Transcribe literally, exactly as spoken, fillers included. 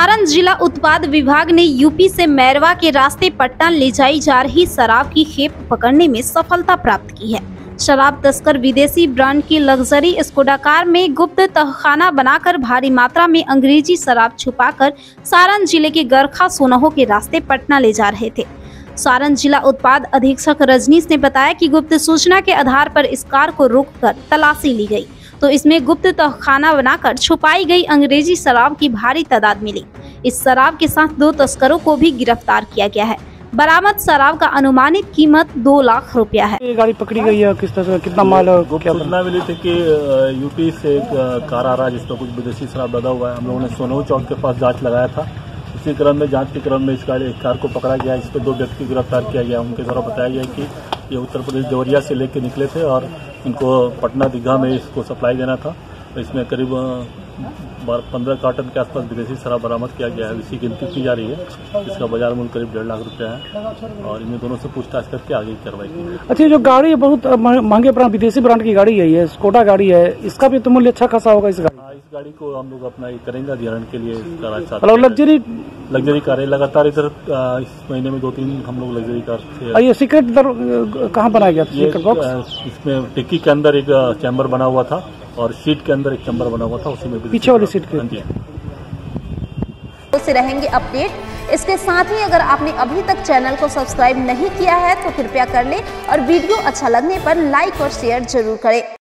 सारण जिला उत्पाद विभाग ने यूपी से मैरवा के रास्ते पटना ले जाई जा रही शराब की खेप पकड़ने में सफलता प्राप्त की है। शराब तस्कर विदेशी ब्रांड की लग्जरी स्कोडा कार में गुप्त तहखाना बनाकर भारी मात्रा में अंग्रेजी शराब छुपाकर सारण जिले के गरखा सोनहो के रास्ते पटना ले जा रहे थे। सारण जिला उत्पाद अधीक्षक रजनीश ने बताया कि गुप्त सूचना के आधार पर इस कार को रोककर तलाशी ली गई तो इसमें गुप्त तहखाना बनाकर छुपाई गई अंग्रेजी शराब की भारी तादाद मिली। इस शराब के साथ दो तस्करों को भी गिरफ्तार किया गया है। बरामद शराब का अनुमानित कीमत दो लाख रुपया है। ये गाड़ी पकड़ी गई है, किस तरह कितना माल है? क्या सूचना मिली थी कि यूपी से एक कार आ रहा है जिसमें कुछ विदेशी शराब लदा हुआ है। हम लोगों ने सोनहो चौक के पास जांच लगाया था। इसी क्रम में जांच के क्रम में इस गाड़ी एक कार को पकड़ा गया, इस पर दो व्यक्ति गिरफ्तार किया गया। उनके द्वारा बताया गया कि ये उत्तर प्रदेश देवरिया से लेकर निकले थे और इनको पटना दीघा में इसको सप्लाई देना था। तो इसमें करीब पंद्रह कार्टन के आसपास विदेशी शराब बरामद किया गया है। इसी गिनती की जा रही है, इसका बाजार मूल्य करीब डेढ़ लाख रुपया है और इन्हें दोनों से पूछताछ करके आगे की कार्रवाई की। अच्छा, जो गाड़ी है बहुत महंगे ब्रांड विदेशी ब्रांड की गाड़ी है, ये स्कोडा गाड़ी है, इसका भी तो मूल्य अच्छा खासा होगा। इस गाड़ी इस गाड़ी को हम लोग अपना ये करेंगे अध्ययन के लिए लग्जरी लग्जरी कार है। लगातार इधर इस महीने में दो तीन हम लोग लग्जरी कार थे। ये सीक्रेट दर कहाँ बनाया गया था? सीक्रेट बॉक्स इसमें टिक्की के अंदर एक चैम्बर बना हुआ था और सीट के अंदर एक चैम्बर बना हुआ था, उसी में पीछे वाली सीट के से रहेंगे अपडेट। इसके साथ ही अगर आपने अभी तक चैनल को सब्सक्राइब नहीं किया है तो कृपया कर ले और वीडियो अच्छा लगने पर लाइक और शेयर जरूर करें।